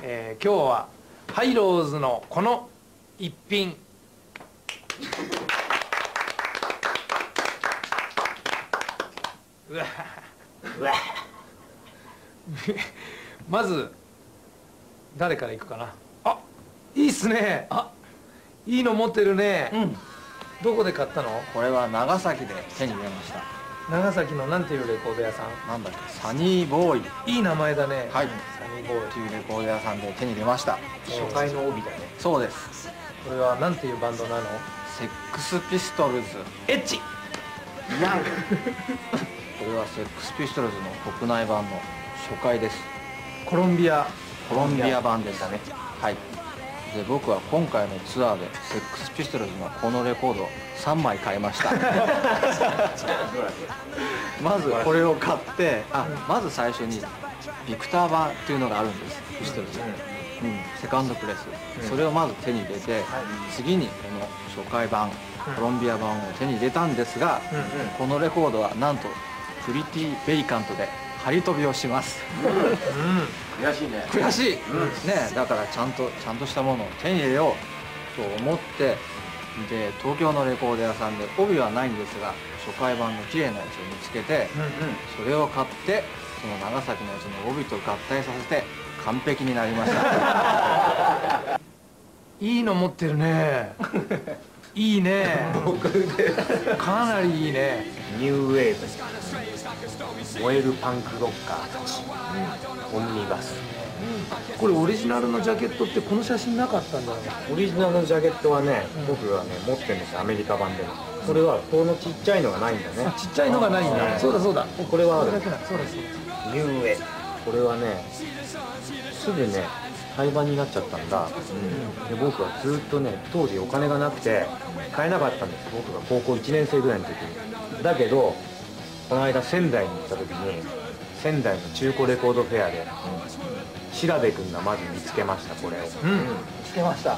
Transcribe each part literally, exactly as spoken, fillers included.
えー、今日はハイローズのこの一品うわうわまず誰からいくかな。あ、いいっすね。あ、いいの持ってるね。うん。どこで買ったの？ これは長崎で手に入れました。 長崎のなんていうレコード屋さん？ なんだっけ、サニーボーイ。 いい名前だね。 はい、 サニーボーイというレコード屋さんで手に入れました。 初回の帯だね。 そうです。 これはなんていうバンドなの？ セックスピストルズ。 エッチヤンこれはセックスピストルズの国内版の初回です。 コロンビアコロンビア版でしたね。はい。で、僕は今回のツアーでセックスピストルズのこのレコードをさんまい買いましたまずこれを買って、あ、まず最初にビクター版っていうのがあるんです、ピストルズ、うん、セカンドプレス、それをまず手に入れて、次にこの初回版コロンビア版を手に入れたんですが、このレコードはなんとプリティ・ベイカントで張り飛びをします。 悔しいね。 悔しい、ね。だからちゃんとちゃんとしたものを手に入れようと思って、で東京のレコード屋さんで帯はないんですが初回版の綺麗なやつを見つけて、それを買ってその長崎のやつの帯と合体させて完璧になりましたいいの持ってるねいいねかなりいいね。 ニューウェーブ、燃えるパンクロッカーたち、オムニバス。 これオリジナルのジャケットってこの写真なかったんだよね。 オリジナルのジャケットはね、僕がね持ってるんですよ、アメリカ版でも。これはこのちっちゃいのがないんだね。 ちっちゃいのがないんだ。そうだそうだ、 これはある。 そうだそうだ。 ニューウェーブ、これはねすぐね廃盤になっちゃったんだ、うん、で僕はずっとね当時お金がなくて買えなかったんです、僕が高校いちねん生ぐらいの時に。だけどこの間仙台に行った時に仙台の中古レコードフェアで、うん、調べ君がまず見つけました、これを。うん、 見つけました。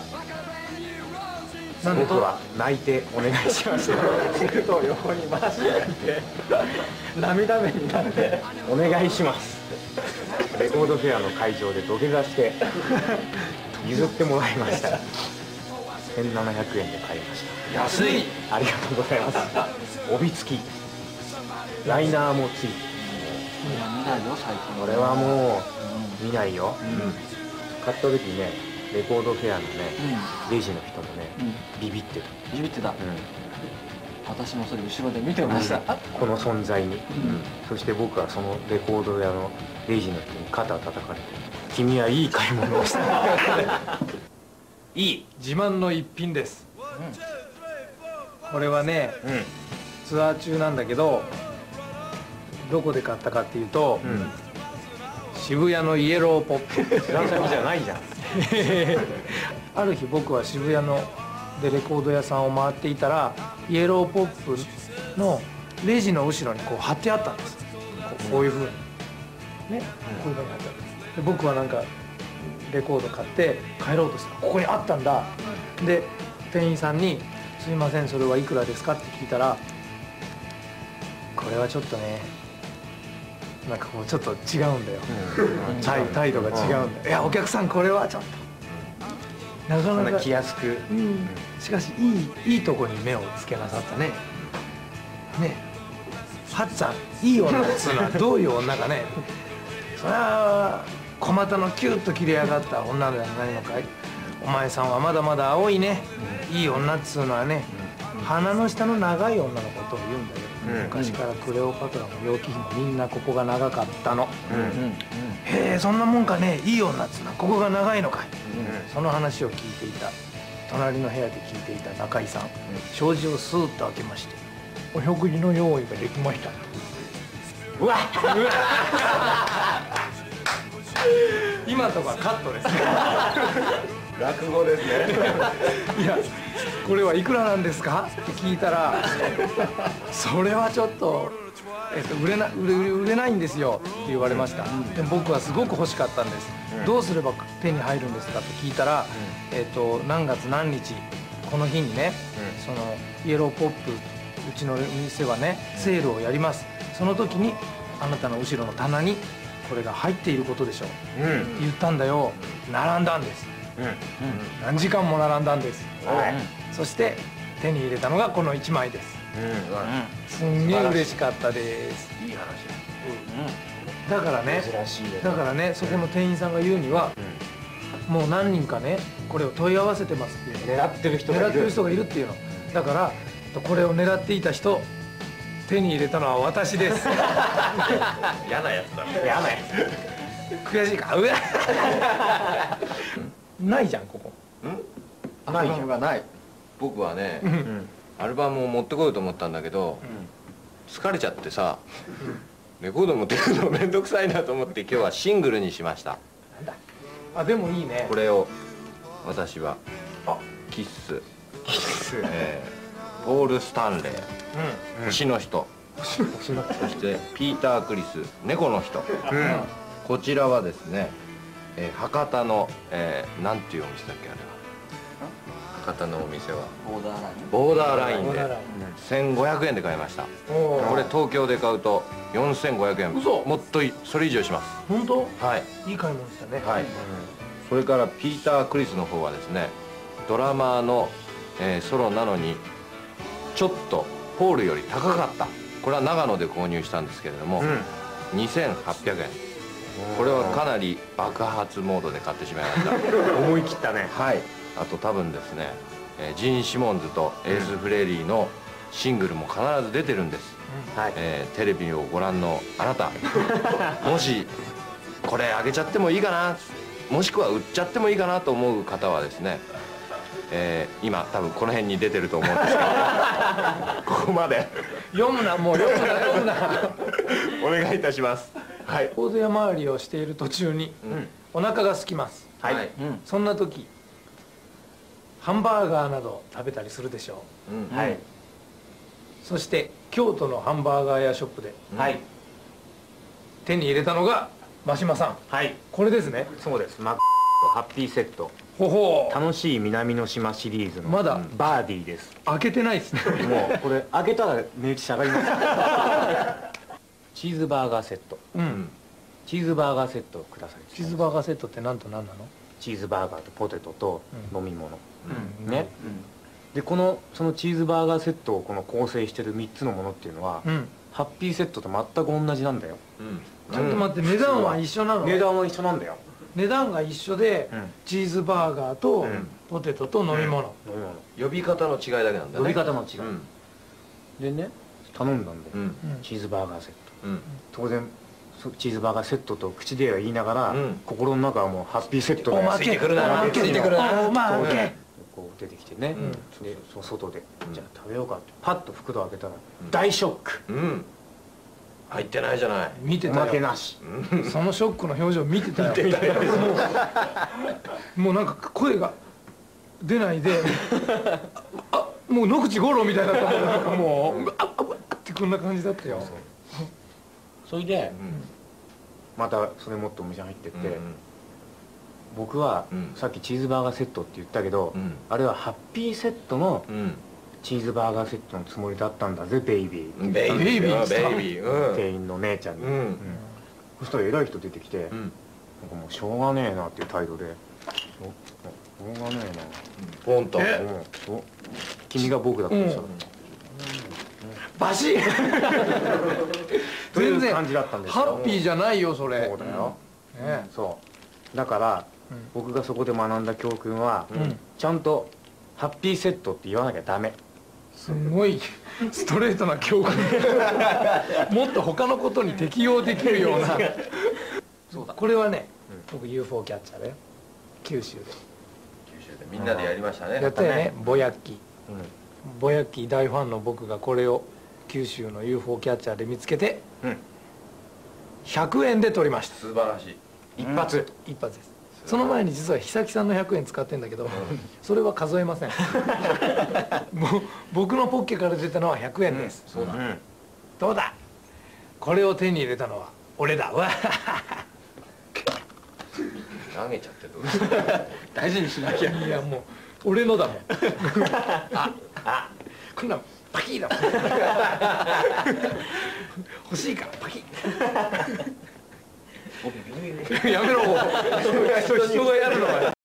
僕は泣いてお願いしましたすると横に回してやって涙目になってお願いしますレコードフェアの会場で土下座して譲ってもらいましたせんななひゃくえんで買いました。 安い。 ありがとうございます帯付きライナーもついて見ないよ最近。 これはもう見ないよ、うん、買った時ねレコードフェアのね、レジの人もね、ビビってた。 ビビってた。私もそれ後ろで見てました。 この存在に。そして僕はそのレコード屋のレジの人に肩を叩かれて、君はいい買い物をした。 いい自慢の一品です。これはね、ツアー中なんだけど、どこで買ったかっていうと、渋谷のイエローポップ。 知らん先じゃないじゃん。 ある日僕は渋谷のでレコード屋さんを回っていたらイエローポップのレジの後ろにこう貼ってあったんです。こういうふうにね、こういうふうに貼ってあった。で僕はなんかレコード買って帰ろうとしたらここにあったんだ。で店員さんに「すいませんそれはいくらですか?」って聞いたら「これはちょっとねなんかこうちょっと違うんだよ、うん、態度が違うんだよ、うん、いやお客さんこれはちょっとなかなか気安く、 うん、しかしいいいいとこに目をつけなさったね。ねハッツさんいい女っつうのはどういう女かねそれは小股のキュッと切れ上がった女ではないのかい。お前さんはまだまだ青いね、うん、いい女っつうのはね、うん、鼻の下の長い女のことを言うんだよ。昔からクレオパトラも楊貴妃もみんなここが長かったの。へえそんなもんかね、いい女っつうのはここが長いのかい、うん、その話を聞いていた隣の部屋で聞いていた中井さん、うん、障子をスーッと開けまして「お食事の用意ができました」うわっ今とかカットですね落語ですねいやこれはいくらなんですかって聞いたらそれはちょっと、えっと、売れな売れ売れないんですよって言われました。で僕はすごく欲しかったんです。どうすれば手に入るんですかって聞いたら、えっと何月何日この日にね、そのイエローポップうちの店はねセールをやります。その時にあなたの後ろの棚にこれが入っていることでしょう、 うん言ったんだよ。並んだんです。 うん何時間も並んだんです。 はいそして手に入れたのがこのいちまいです。 うんすんげえ嬉しかったです。 いい話だからね、 珍しいですだからね、そこの店員さんが言うには、もう何人かねこれを問い合わせてますっていう狙ってる人がいる狙ってる人がいるっていうのだから、これを狙っていた人、手に入れたのは私です。 嫌なやつだ嫌なや悔しいか。うわないじゃんここ。 アルバムがない。 僕はね、 つうんアルバムを持ってこようと思ったんだけど、疲れちゃってさ、レコード持ってくるのめんどくさいなと思って今日はシングルにしました。 あ、でもいいね。 これを私はあ、 キッス、 キス。 えーポール・スタンレー、 うん星の人、 星のそしてピーター・クリス、猫の人、 うんこちらはですね、えー博多の、えーなんていうお店だっけあれは。博多のお店はボーダーライン。 ボーダーラインでボーダーライせんごひゃくえんで買いました。 おーこれ東京で買うとよんせんごひゃくえん。 嘘もっといそれ以上します。 本当？ はいいい買い物したね。 はい、それからピーター・クリスの方はですね、ドラマーの、えーソロなのにちょっとポールより高かった。これは長野で購入したんですけれども、にせんはっぴゃくえん。これはかなり爆発モードで買ってしまいました。 思い切ったねはい、あと多分ですね、えージーン・シモンズとエース・フレイリーのシングルも必ず出てるんです、 はいえーテレビをご覧のあなたもしこれあげちゃってもいいかな、もしくは売っちゃってもいいかなと思う方はですね、えー今多分この辺に出てると思うんですけどここまで読むな、もう読むな、読むな。 お願いいたします。はい大勢回りをしている途中に、お腹が空きます。 はいはい、 そんな時、ハンバーガーなど食べたりするでしょう。 うんはいそして京都のハンバーガー屋ショップではい手に入れたのが真島さん、 はいこれですね。 そうですマッハッピーセットほほう、 楽しい南の島シリーズのまだバーディーです開けてないですね。 もうこれ開けたら値打ち下がりますチーズバーガーセットうん。 チーズバーガーセットをくださいチーズバーガーセットって何と何なの？ チーズバーガーとポテトとうん飲み物、 うんね、でこのそのチーズバーガーセットをこの構成してるみっつのものっていうのは、 うん。 ハッピーセットと全く同じなんだようんちょっと待って、値段は一緒なの？ 値段は一緒なんだよ値段が一緒で、 うんチーズバーガーとうんポテトと飲み物。 飲み物呼び方の違いだけなんだね。 呼び方の違い、 うんでね頼んだんだよ、 うんうんチーズバーガーセットうん当然そチーズバーガーセットと口では言いながら、 うん心の中はもうハッピーセットおまけついてくるなおまけついてくるなおまこうけ。 こう出てきてね、 うんでその外で、 うんじゃあ食べようかってパッと袋を開けたら、 ん大ショックうん入ってないじゃない。 お見てたよ。 まけなしそのショックの表情見てたよ。もうもうなんか声が出ないで、あ、もう野口五郎みたいだったもん。なんかもうあああってこんな感じだったよ。 それで、 うんまたそれ持ってお店に入ってって、 うん僕は、 うんさっきチーズバーガーセットって言ったけど、 うんあれはハッピーセットのうんチーズバーガーセットのつもりだったんだぜベイビーってベイビーベイビーベイビーうん店員の姉ちゃんに、 うんうんそしたら偉い人出てきて、 うんなんかもうしょうがねえなっていう態度でしょしょうがねポンとええなうんそう君が僕だとしたら、 うんバシッという全然感じだったんですよハッピーじゃないよそれ。 そうだよ、 ねそうだから、 うん僕がそこで学んだ教訓は、 うんちゃんとハッピーセットって言わなきゃダメすごいストレートな教訓。もっと他のことに適用できるような。 そうだこれはね、僕 ユーフォー キャッチャーだよ。九州で九州でみんなでやりましたね。 やったよね。ぼやっきうんぼやっき大ファンの僕がこれを九州の ユーフォー キャッチャーで見つけてうんひゃくえんで取りました。 素晴らしい。 一発、 一発です。その前に実は久木さんのひゃくえん使ってんだけど、それは数えません。もう僕のポッケから出たのはひゃくえんです。 そうだ。 んどうだ、これを手に入れたのは俺だわ。 投げちゃってどうする。 大事にしなきゃ。 いやもう俺のだもん。ああこんなんパキーだもん。欲しいからパキッ。 やめろ人がやるのかよ